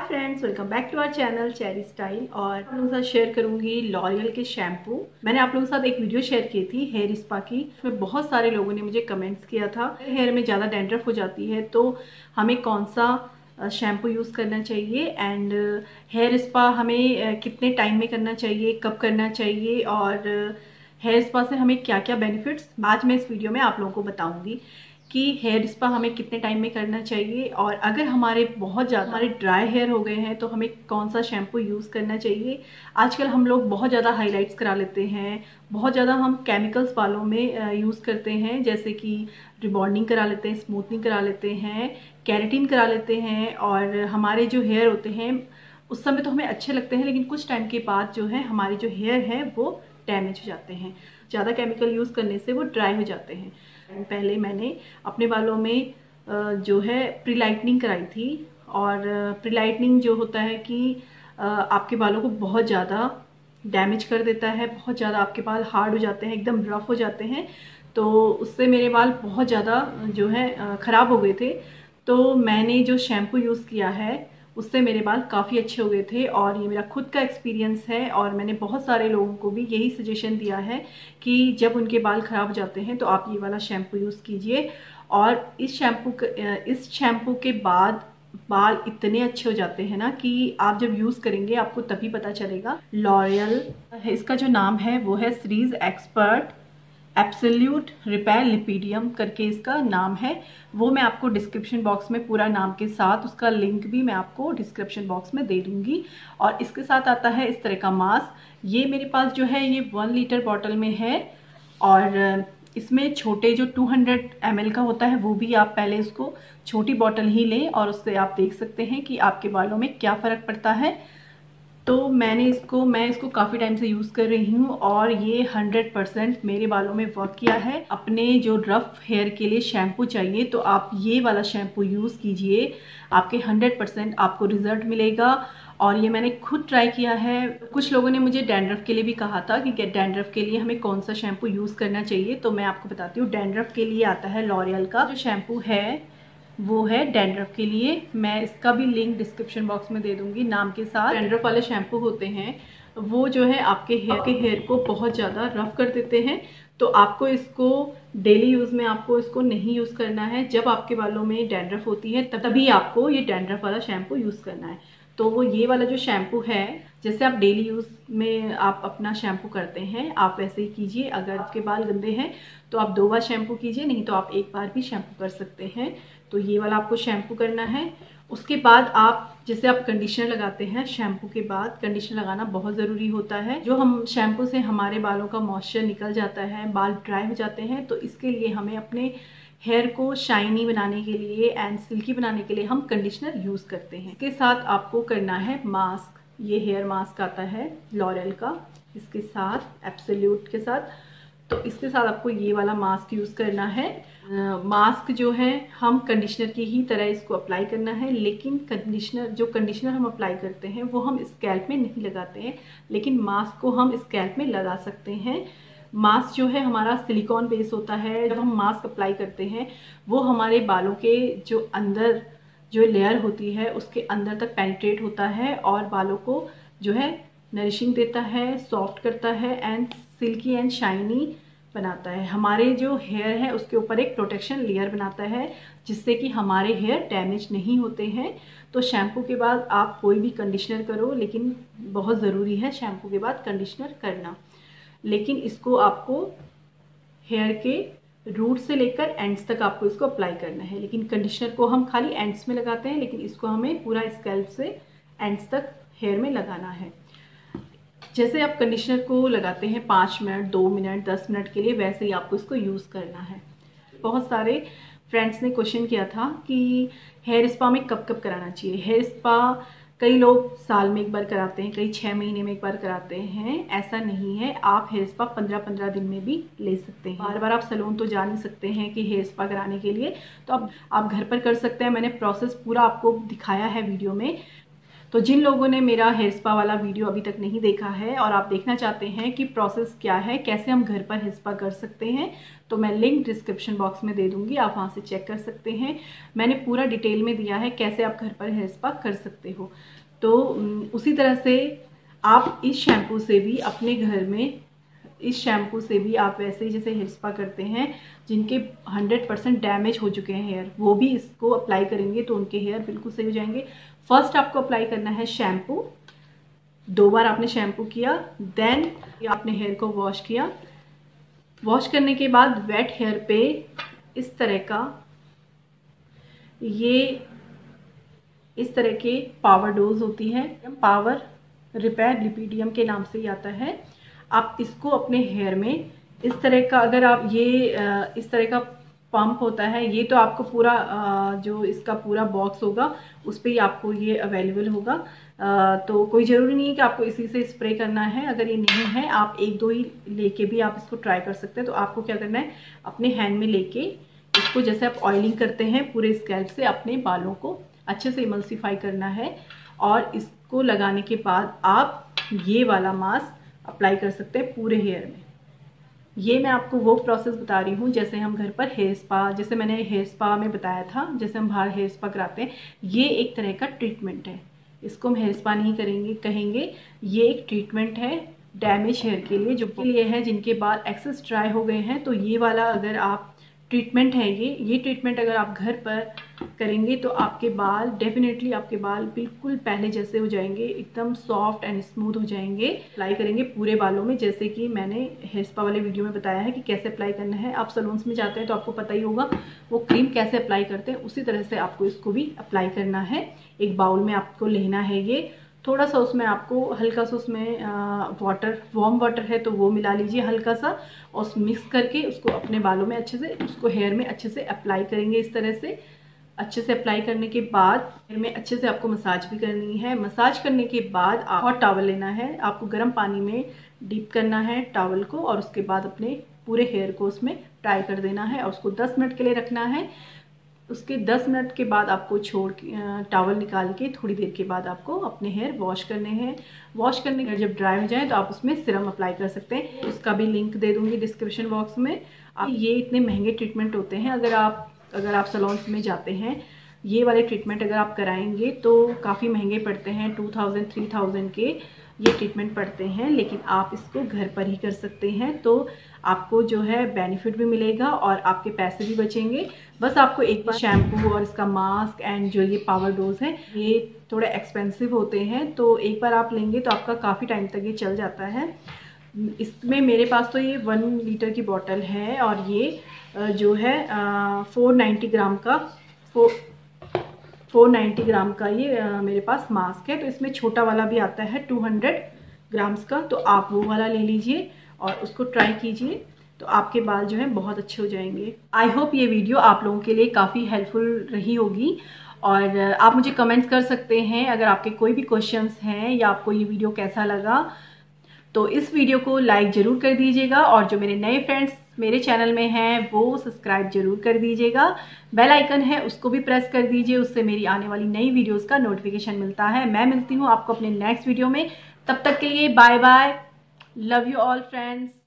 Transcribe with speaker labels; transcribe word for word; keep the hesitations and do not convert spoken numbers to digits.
Speaker 1: Friends, welcome back to our channel cherry style. और आप लोगों के साथ शेयर करूंगी लॉरियल के शैम्पू। मैंने आप लोगों के साथ एक वीडियो शेयर की थी हेयर स्पा की, उसमें बहुत सारे लोगों ने मुझे कमेंट्स किया था हेयर में ज़्यादा डैंड्रफ हो जाती है तो हमें कौन सा शैम्पू यूज़ करना चाहिए एंड हेयर स्पा हमें कितने टाइम में करना चाहिए, कब करना चाहिए और हेयर स्पा से हमें क्या क्या बेनिफिट्स आज मैं इस वीडियो में आप लोगों को बताऊंगी कि हेयर स्पा हमें कितने टाइम में करना चाहिए और अगर हमारे बहुत ज़्यादा हमारे ड्राई हेयर हो गए हैं तो हमें कौन सा शैम्पू यूज़ करना चाहिए। आजकल हम लोग बहुत ज़्यादा हाइलाइट्स करा लेते हैं, बहुत ज़्यादा हम केमिकल्स वालों में यूज़ करते हैं, जैसे कि रिबॉन्डिंग करा लेते हैं, स्मूथनिंग करा लेते हैं, केराटिन करा लेते हैं और हमारे जो हेयर होते हैं उस समय तो हमें अच्छे लगते हैं, लेकिन कुछ टाइम के बाद जो है हमारे जो हेयर हैं वो डैमेज हो जाते हैं। ज़्यादा केमिकल यूज़ करने से वो ड्राई हो जाते हैं। पहले मैंने अपने बालों में जो है प्री लाइटनिंग कराई थी और प्री लाइटनिंग जो होता है कि आपके बालों को बहुत ज़्यादा डैमेज कर देता है, बहुत ज़्यादा आपके बाल हार्ड हो जाते हैं, एकदम रफ हो जाते हैं। तो उससे मेरे बाल बहुत ज़्यादा जो है ख़राब हो गए थे। तो मैंने जो शैम्पू यूज़ किया है उससे मेरे बाल काफ़ी अच्छे हो गए थे और ये मेरा खुद का एक्सपीरियंस है और मैंने बहुत सारे लोगों को भी यही सजेशन दिया है कि जब उनके बाल ख़राब हो जाते हैं तो आप ये वाला शैम्पू यूज़ कीजिए। और इस शैम्पू इस शैम्पू के बाद बाल इतने अच्छे हो जाते हैं ना कि आप जब यूज़ करेंगे आपको तभी पता चलेगा। लॉरियल इसका जो नाम है वो है series expert absolute repair lipidium करके इसका नाम है। वो मैं आपको डिस्क्रिप्शन बॉक्स में पूरा नाम के साथ उसका लिंक भी मैं आपको डिस्क्रिप्शन बॉक्स में दे दूंगी। और इसके साथ आता है इस तरह का मास्क। ये मेरे पास जो है ये वन लीटर बॉटल में है और इसमें छोटे जो टू हंड्रेड एम एल का होता है वो भी आप पहले उसको छोटी बॉटल ही लें और उससे आप देख सकते हैं कि आपके बालों में क्या फ़र्क पड़ता है। तो मैंने इसको मैं इसको काफ़ी टाइम से यूज़ कर रही हूँ और ये हंड्रेड परसेंट मेरे बालों में वर्क किया है। अपने जो रफ हेयर के लिए शैम्पू चाहिए तो आप ये वाला शैम्पू यूज़ कीजिए, आपके हंड्रेड परसेंट आपको रिजल्ट मिलेगा। और ये मैंने खुद ट्राई किया है। कुछ लोगों ने मुझे डैंड्रफ के लिए भी कहा था कि डैंड्रफ के लिए हमें कौन सा शैम्पू यूज़ करना चाहिए, तो मैं आपको बताती हूँ। डैंड्रफ के लिए आता है लॉरियल का जो शैम्पू है वो है डैंड्रफ के लिए। मैं इसका भी लिंक डिस्क्रिप्शन बॉक्स में दे दूंगी नाम के साथ। डैंड्रफ वाले शैम्पू होते हैं वो जो है आपके हेयर के हेयर को बहुत ज़्यादा रफ कर देते हैं, तो आपको इसको डेली यूज़ में आपको इसको नहीं यूज़ करना है। जब आपके बालों में डैंड्रफ होती है तभी आपको ये डैंड्रफ वाला शैम्पू यूज़ करना है। तो वो ये वाला जो शैम्पू है जैसे आप डेली यूज़ में आप अपना शैम्पू करते हैं आप वैसे ही कीजिए। अगर आपके बाल गंदे हैं तो आप दो बार शैम्पू कीजिए, नहीं तो आप एक बार भी शैम्पू कर सकते हैं। तो ये वाला आपको शैम्पू करना है। उसके बाद आप जैसे आप कंडीशनर लगाते हैं, शैम्पू के बाद कंडीशनर लगाना बहुत ज़रूरी होता है। जो हम शैम्पू से हमारे बालों का मॉइस्चर निकल जाता है, बाल ड्राई हो जाते हैं, तो इसके लिए हमें अपने हेयर को शाइनी बनाने के लिए एंड सिल्की बनाने के लिए हम कंडीशनर यूज़ करते हैं। इसके साथ आपको करना है मास्क। ये हेयर मास्क आता है लॉरियल का, इसके साथ एब्सोल्यूट के साथ। तो इसके साथ आपको ये वाला मास्क यूज़ करना है। मास्क जो है हम कंडीशनर की ही तरह इसको अप्लाई करना है, लेकिन कंडीशनर जो कंडीशनर हम अप्लाई करते हैं वो हम स्कैल्प में नहीं लगाते हैं, लेकिन मास्क को हम स्कैल्प में लगा सकते हैं। मास्क जो है हमारा सिलिकॉन बेस होता है। जब हम मास्क अप्लाई करते हैं वो हमारे बालों के जो अंदर जो लेयर होती है उसके अंदर तक पेनिट्रेट होता है और बालों को जो है नरिशिंग देता है, सॉफ्ट करता है एंड सिल्की एंड शाइनी बनाता है। हमारे जो हेयर है उसके ऊपर एक प्रोटेक्शन लेयर बनाता है जिससे कि हमारे हेयर डैमेज नहीं होते हैं। तो शैम्पू के बाद आप कोई भी कंडीशनर करो, लेकिन बहुत ज़रूरी है शैम्पू के बाद कंडीशनर करना। लेकिन इसको आपको हेयर के रूट से लेकर एंड्स तक आपको इसको अप्लाई करना है। लेकिन कंडीशनर को हम खाली एंड्स में लगाते हैं, लेकिन इसको हमें पूरा स्कैल्प से एंड्स तक हेयर में लगाना है। जैसे आप कंडीशनर को लगाते हैं पाँच मिनट, दो मिनट, दस मिनट के लिए, वैसे ही आपको इसको यूज़ करना है। बहुत सारे फ्रेंड्स ने क्वेश्चन किया था कि हेयर स्पा में कब कब कराना चाहिए। हेयर स्पा कई लोग साल में एक बार कराते हैं, कई छः महीने में एक बार कराते हैं। ऐसा नहीं है, आप हेयर स्पा पंद्रह पंद्रह दिन में भी ले सकते हैं। बार बार आप सैलून तो जा नहीं सकते हैं कि हेयर स्पा कराने के लिए, तो आप आप घर पर कर सकते हैं। मैंने प्रोसेस पूरा आपको दिखाया है वीडियो में। तो जिन लोगों ने मेरा हेयर स्पा वाला वीडियो अभी तक नहीं देखा है और आप देखना चाहते हैं कि प्रोसेस क्या है, कैसे हम घर पर हेयर स्पा कर सकते हैं, तो मैं लिंक डिस्क्रिप्शन बॉक्स में दे दूंगी, आप वहां से चेक कर सकते हैं। मैंने पूरा डिटेल में दिया है कैसे आप घर पर हेयर स्पा कर सकते हो। तो उसी तरह से आप इस शैम्पू से भी अपने घर में, इस शैम्पू से भी आप वैसे ही जैसे हेयर स्पा करते हैं जिनके हंड्रेड परसेंट डैमेज हो चुके हैं हेयर, वो भी इसको अप्लाई करेंगे तो उनके हेयर बिल्कुल सही हो जाएंगे। फर्स्ट आपको अप्लाई करना है शैम्पू, दो बार आपने शैम्पू किया, देन आपने हेयर को वॉश किया। वॉश करने के बाद वेट हेयर पे इस तरह का, ये इस तरह के पावर डोज होती है, पावर रिपेयर लिपिडियम के नाम से ही आता है। आप इसको अपने हेयर में इस तरह का, अगर आप ये इस तरह का पंप होता है, ये तो आपको पूरा जो इसका पूरा बॉक्स होगा उस पर ही आपको ये अवेलेबल होगा, तो कोई ज़रूरी नहीं है कि आपको इसी से स्प्रे करना है। अगर ये नहीं है, आप एक दो ही लेके भी आप इसको ट्राई कर सकते हैं। तो आपको क्या करना है, अपने हैंड में लेके इसको जैसे आप ऑयलिंग करते हैं पूरे स्कैल्प से अपने बालों को अच्छे से इमल्सिफाई करना है, और इसको लगाने के बाद आप ये वाला मास्क अप्लाई कर सकते हैं पूरे हेयर में। ये मैं आपको वो प्रोसेस बता रही हूँ जैसे हम घर पर हेयर स्पा, जैसे मैंने हेयर स्पा में बताया था, जैसे हम बाहर हेयर स्पा कराते हैं, ये एक तरह का ट्रीटमेंट है। इसको हम हेयर स्पा नहीं करेंगे कहेंगे, ये एक ट्रीटमेंट है डैमेज हेयर के लिए, जो के लिए है जिनके बाल एक्सेस ड्राई हो गए हैं। तो ये वाला अगर आप ट्रीटमेंट है, ये ये ट्रीटमेंट अगर आप घर पर करेंगे तो आपके बाल डेफिनेटली, आपके बाल बिल्कुल पहले जैसे हो जाएंगे, एकदम सॉफ्ट एंड स्मूथ हो जाएंगे। अप्लाई करेंगे पूरे बालों में, जैसे कि मैंने हेयर स्पा वाले वीडियो में बताया है कि कैसे अप्लाई करना है। आप सलून्स में जाते हैं तो आपको पता ही होगा वो क्रीम कैसे अप्लाई करते हैं, उसी तरह से आपको इसको भी अप्लाई करना है। एक बाउल में आपको लेना है ये, थोड़ा सा उसमें आपको हल्का सा उसमें वाटर, वार्म वाटर है तो वो मिला लीजिए हल्का सा, और मिक्स करके उसको अपने बालों में अच्छे से, उसको हेयर में अच्छे से अप्लाई करेंगे। इस तरह से अच्छे से अप्लाई करने के बाद हेयर में अच्छे से आपको मसाज भी करनी है। मसाज करने के बाद हॉट टॉवल लेना है, आपको गर्म पानी में डीप करना है टॉवल को, और उसके बाद अपने पूरे हेयर को उसमें टाई कर देना है और उसको दस मिनट के लिए रखना है। उसके दस मिनट के बाद आपको छोड़ टॉवल निकाल के थोड़ी देर के बाद आपको अपने हेयर वॉश करने हैं। वॉश करने के जब ड्राई हो जाए तो आप उसमें सिरम अप्लाई कर सकते हैं, उसका भी लिंक दे दूंगी डिस्क्रिप्शन बॉक्स में। आप ये इतने महंगे ट्रीटमेंट होते हैं, अगर आप अगर आप सलून्स में जाते हैं, ये वाले ट्रीटमेंट अगर आप कराएंगे तो काफ़ी महंगे पड़ते हैं, टू थाउजेंड थ्री थाउजेंड के ये ट्रीटमेंट पड़ते हैं। लेकिन आप इसको घर पर ही कर सकते हैं, तो आपको जो है बेनिफिट भी मिलेगा और आपके पैसे भी बचेंगे। बस आपको एक बार शैम्पू और इसका मास्क एंड जो ये पावर डोज है, ये थोड़े एक्सपेंसिव होते हैं, तो एक बार आप लेंगे तो आपका काफ़ी टाइम तक ये चल जाता है। इसमें मेरे पास तो ये वन लीटर की बॉटल है, और ये जो है फोर नाइन्टी ग्राम का फोर फोर नाइन्टी ग्राम का ये मेरे पास मास्क है। तो इसमें छोटा वाला भी आता है टू हंड्रेड ग्राम्स का, तो आप वो वाला ले लीजिए और उसको ट्राई कीजिए, तो आपके बाल जो है बहुत अच्छे हो जाएंगे। आई होप ये वीडियो आप लोगों के लिए काफ़ी हेल्पफुल रही होगी, और आप मुझे कमेंट्स कर सकते हैं अगर आपके कोई भी क्वेश्चंस हैं या आपको ये वीडियो कैसा लगा। तो इस वीडियो को लाइक ज़रूर कर दीजिएगा, और जो मेरे नए फ्रेंड्स मेरे चैनल में हैं वो सब्सक्राइब जरूर कर दीजिएगा। बेल आइकन है उसको भी प्रेस कर दीजिए, उससे मेरी आने वाली नई वीडियोस का नोटिफिकेशन मिलता है। मैं मिलती हूँ आपको अपने नेक्स्ट वीडियो में, तब तक के लिए bye bye, love you all friends.